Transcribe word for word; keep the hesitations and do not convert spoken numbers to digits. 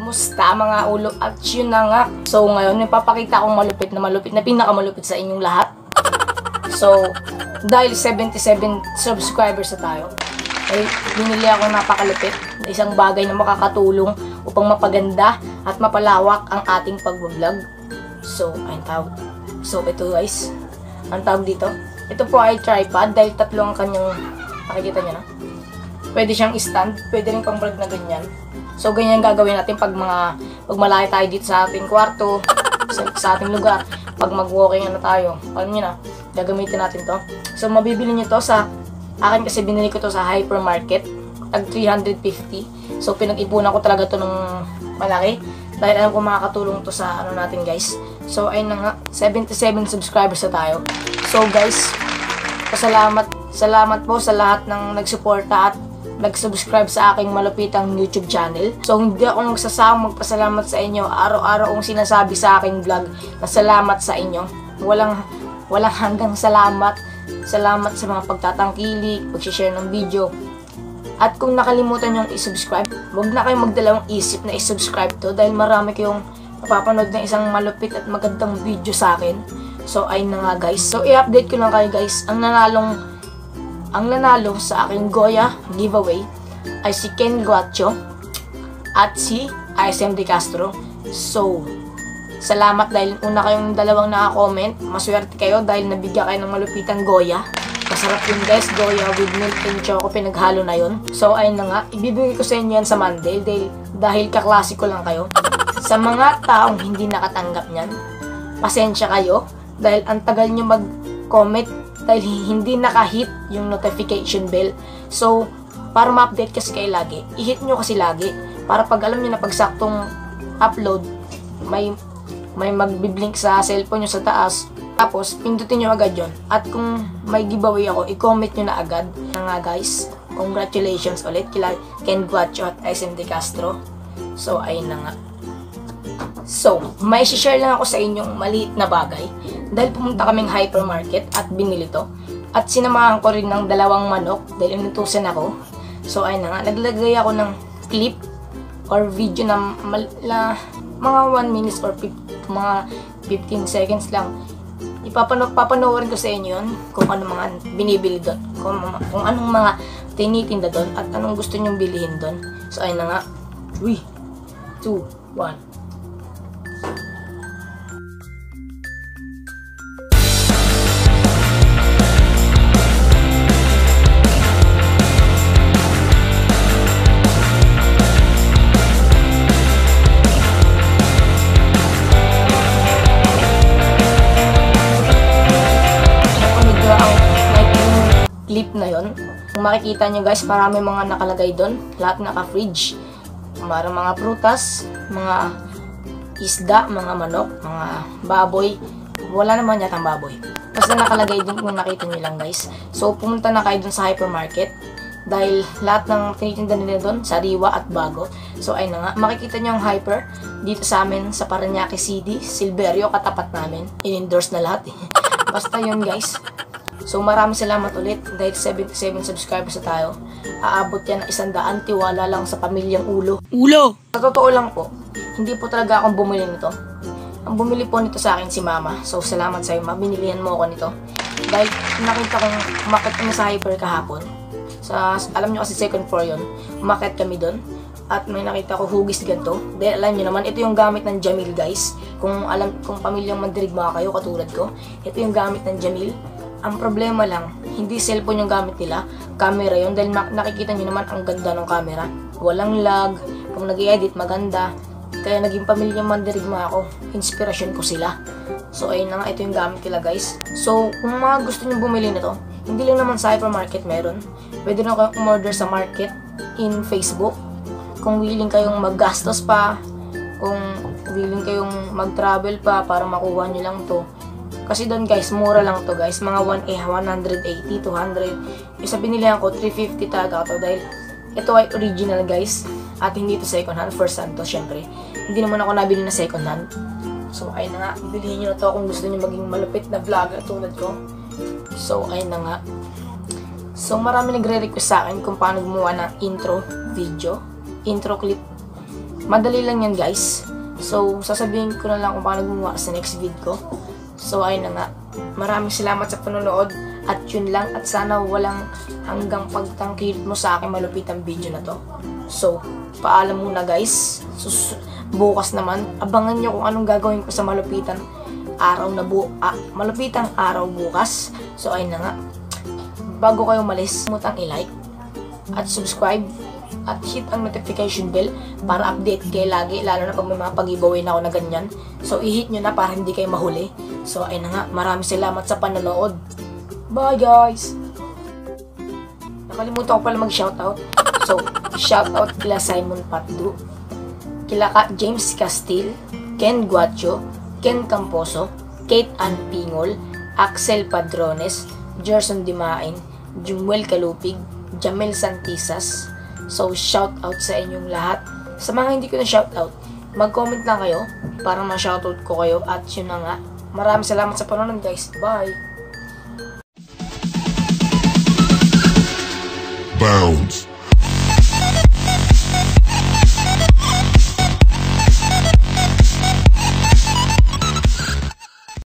Kamusta mga ulo? At yun na nga. So ngayon, ipapakita akong malupit na malupit na pinakamalupit sa inyong lahat. So, dahil seventy-seven subscribers na tayo, ay binili ako napakalupit na isang bagay na makakatulong upang mapaganda at mapalawak ang ating pag-vlog. So, ayun tawag. So, ito guys, ang tawag dito. Ito po ay tripod dahil tatlo ang kanyang, makikita nyo na. Pwede siyang stand, pwede rin pang vlog na ganyan. So, ganyan gagawin natin pag mga, pag malayo tayo dito sa ating kwarto, sa, sa ating lugar, pag mag-walking ano tayo, alam nyo na, gagamitin natin to. So, mabibili nyo to sa, akin kasi binili ko to sa hypermarket, tag three hundred fifty. So, pinag-ipunan ko talaga to ng malaki, dahil alam ko makakatulong to sa ano natin guys. So, ayun na nga, seventy-seven subscribers na tayo. So, guys, pasalamat, salamat po sa lahat ng nagsuporta at nag-subscribe sa aking malupitang YouTube channel. So, hindi ako nagsasawang magpasalamat sa inyo. Araw-araw kong sinasabi sa aking vlog na salamat sa inyo. Walang, walang hanggang salamat. Salamat sa mga pagtatangkilik, pag-share ng video. At kung nakalimutan nyo i-subscribe, huwag na kayong magdalawang isip na i-subscribe to dahil marami kayong napapanood ng isang malupit at magandang video sa akin. So, ayun na nga guys. So, i-update ko lang kayo guys. Ang nanalong Ang nanalo sa aking Goya giveaway ay si Ken Guacho at si I S M De Castro. So, salamat dahil una kayong dalawang naka-comment. Maswerte kayo dahil nabigyan kayo ng malupitang Goya. Masarap yun guys, Goya with milk and choco, pinaghalo na yun. So, ayun na nga, ibibigay ko sa inyo yan sa Monday dahil, dahil kaklasiko lang kayo. Sa mga taong hindi nakatanggap niyan, pasensya kayo dahil ang tagal nyo mag-comment dahil hindi nakahit yung notification bell. So, para ma-update kasi kayo lagi, i-hit nyo kasi lagi. Para pag alam nyo na pag saktong upload, may, may magbiblink sa cellphone nyo sa taas. Tapos, pindutin nyo agad yon. At kung may giveaway ako, i-comment nyo na agad. Na nga guys, congratulations ulit kila Ken Guacho at I S M De Castro. So, ayun na nga. So, may share lang ako sa inyong maliit na bagay dahil pumunta kaming hypermarket at binili to. At sinamahan ko rin ng dalawang manok dahil inutusan ako. So, ayun na nga. Naglagay ako ng clip or video na, na mga one minute or mga fifteen seconds lang. Ipapanoorin ko sa inyo yun kung anong mga binibili doon. Kung, kung anong mga tinitinda doon at anong gusto nyong bilihin doon. So, ayun na nga. three, two, one. Clip na yon. Kung makikita nyo guys, marami mga nakalagay doon. Lahat naka-fridge. Marang mga prutas, mga isda, mga manok, mga baboy. Wala naman yata ang baboy. Basta nakalagay doon kung nakita nyo lang guys. So, pumunta na kayo doon sa hypermarket. Dahil lahat ng tinitinda nila doon, sariwa at bago. So, ayun na nga. Makikita nyo ang hyper dito sa amin sa Parañaque City, Silverio, katapat namin. In-endorse na lahat eh. Basta yun guys. So, maraming salamat ulit dahil seventy-seven subscribers na tayo. Aabot yan ng isang daan, tiwala lang sa pamilyang ulo. Ulo! Sa totoo lang po, hindi po talaga akong bumili nito. Ang bumili po nito sa akin si Mama. So, salamat sa'yo, Ma. Binilihan mo ako nito. Dahil nakita kong umakit kami sa hyper kahapon. Sa, alam nyo kasi second floor yun. Umakit kami doon. At may nakita ko hugis ganito. Dahil alam nyo naman, ito yung gamit ng Jamil guys. Kung alam, kung pamilyang mandirigma kayo, katulad ko, ito yung gamit ng Jamil. Ang problema lang, hindi cellphone yung gamit nila, camera yun. Dahil nakikita nyo naman ang ganda ng camera. Walang lag, kung nag-i-edit maganda. Kaya naging pamilyang mandirigma ako, inspirasyon ko sila. So ayun na nga, ito yung gamit nila guys. So kung mga gusto nyo bumili nito, hindi lang naman sa hypermarket meron. Pwede na kayong umorder sa market, in Facebook. Kung willing kayong maggastos pa, kung willing kayong mag-travel pa para makuha nyo lang to. Kasi doon guys, mura lang to guys. Mga one eighty, two hundred. Isa binilihan ko, three fifty talaga to dahil ito ay original guys. At hindi ito second hand, first hand to syempre. Hindi naman ako nabili na second hand. So ayun na nga, bilhin nyo na to kung gusto nyo maging malupit na vlogger tulad ko. So ayun na nga. So marami nagre-request sa akin kung paano gumawa ng intro video, intro clip madali lang yan guys. So, sasabihin ko na lang kung paano gumawa sa next video ko. So, ayun na nga. Maraming salamat sa panonood. At yun lang. At sana walang hanggang pagtangkilit mo sa akin malupit ang video na to. So, paalam muna guys. Sus bukas naman, abangan nyo kung anong gagawin ko sa malupitan araw na bu ah, malupitang araw bukas. So, ayun na nga. Bago kayo umalis, mutang i-like at subscribe at hit ang notification bell para update kayo lagi, lalo na pag may mga pag-giveaway na ako na ganyan. So, i-hit nyo na para hindi kayo mahuli. So, ayun na nga. Maraming salamat sa panonood. Bye, guys! Nakalimutan ko pala mag-shoutout. So, shoutout kila Simon Patdu, kila Ka James Castile, Ken Guacho, Ken Camposo, Kate Ann Pingol, Axel Padrones, Gerson Dimain, Jumuel Kalupig, Jamel Santisas. So, shoutout sa inyong lahat. Sa mga hindi ko na shoutout, mag-comment lang kayo para ma-shoutout ko kayo. At yun na nga. Maraming salamat sa panonood guys. Bye! Bounds.